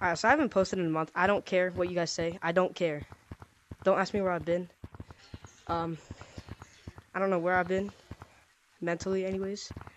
Alright, so I haven't posted in a month. I don't care what you guys say. I don't care. Don't ask me where I've been. I don't know where I've been. Mentally, anyways.